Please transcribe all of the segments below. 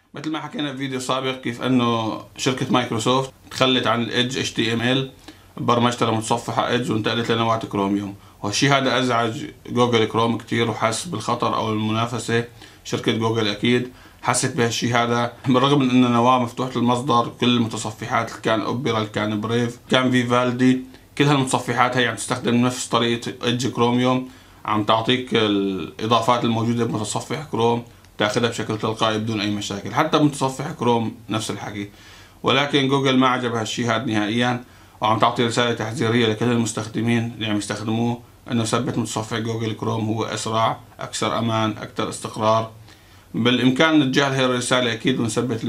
مثل ما حكينا في فيديو سابق كيف انه شركة مايكروسوفت تخلت عن الإدج HTML برمجتها لمتصفح إدج وانتقلت لنواة كروميوم، والشيء هذا ازعج جوجل كروم كتير وحس بالخطر او المنافسة. شركة جوجل اكيد حست بهالشيء هذا، بالرغم من انه نواة مفتوحة المصدر، كل المتصفحات اللي كان اوبرا، اللي كان بريف، كان فيفالدي، كل هالمتصفحات هي عم تستخدم نفس طريقة إدج كروميوم، عم تعطيك الاضافات الموجودة بمتصفح كروم تاخذها بشكل تلقائي بدون اي مشاكل. حتى بمتصفح كروم نفس الحكي، ولكن جوجل ما عجبها هالشيء هذا نهائيا، وعم تعطي رسالة تحذيرية لكل المستخدمين اللي عم يستخدموه انه ثبت متصفح جوجل كروم هو اسرع، اكثر امان، اكثر استقرار. بالامكان نتجاهل هي الرسالة اكيد ونثبت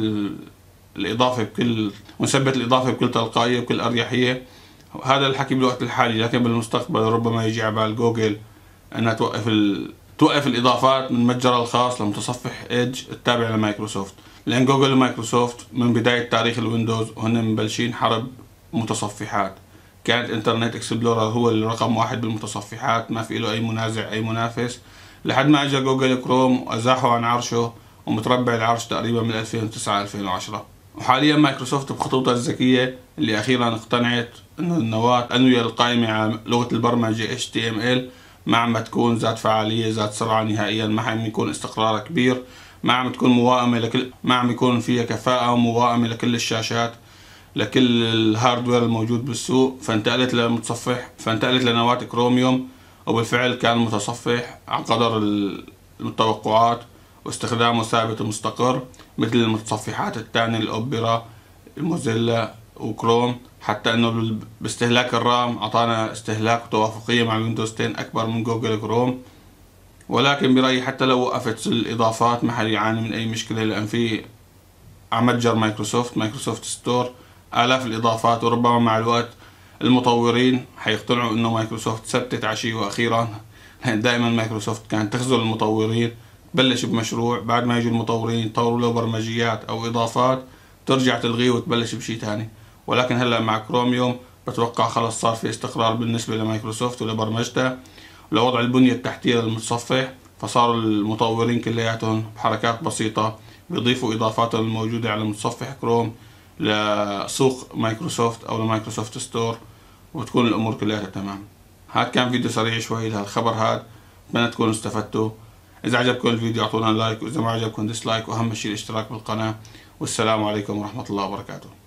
الاضافة بكل تلقائية وبكل اريحية. هذا الحكي بالوقت الحالي، لكن بالمستقبل ربما يجي على بال جوجل انها توقف الاضافات من متجرها الخاص لمتصفح إدج التابع لمايكروسوفت، لان جوجل ومايكروسوفت من بداية تاريخ الويندوز وهن مبلشين حرب متصفحات. كانت انترنت اكسبلورر هو الرقم واحد بالمتصفحات، ما في له اي منازع اي منافس، لحد ما اجى جوجل كروم وازاحه عن عرشه ومتربع العرش تقريبا من 2009 2010. وحاليا مايكروسوفت بخطوطها الذكية اللي اخيرا اقتنعت انه النواة الأنوية القائمة على لغة البرمجة HTML ما عم تكون ذات فعالية ذات سرعة نهائيا، ما عم يكون استقرارها كبير، ما عم تكون موائمة ما عم يكون فيها كفاءة وموائمة لكل الشاشات، لكل الهاردوير الموجود بالسوق. فانتقلت لنواة كروميوم، وبالفعل كان المتصفح عن قدر التوقعات واستخدامه ثابت ومستقر مثل المتصفحات الثانية الأوبرا، الموزيلا وكروم. حتى انه باستهلاك الرام اعطانا استهلاك وتوافقية مع الويندوز 10 اكبر من جوجل كروم. ولكن برأيي حتى لو وقفت الاضافات ما حيعاني من اي مشكلة، لان في على متجر مايكروسوفت ستور آلاف الإضافات، وربما مع الوقت المطورين حيقتنعوا إنه مايكروسوفت ثبتت على شيء. وأخيرا دائما مايكروسوفت كانت تخذل المطورين، تبلش بمشروع بعد ما يجوا المطورين يطوروا له برمجيات أو إضافات ترجع تلغيه وتبلش بشيء ثاني. ولكن هلا مع كروميوم بتوقع خلص صار في استقرار بالنسبة لمايكروسوفت ولبرمجتها ولوضع البنية التحتية للمتصفح، فصاروا المطورين كلياتهم بحركات بسيطة بيضيفوا إضافاتهم الموجودة على متصفح كروم لسوق مايكروسوفت أو لمايكروسوفت ستور، وتكون الأمور كلها تمام. هذا كان فيديو سريع شوي لهالخبر هذا، أتمنى تكونوا استفدتوا. إذا عجبكم الفيديو أعطونا لايك، وإذا ما عجبكم ديسلايك، وأهم شيء الاشتراك بالقناة. والسلام عليكم ورحمة الله وبركاته.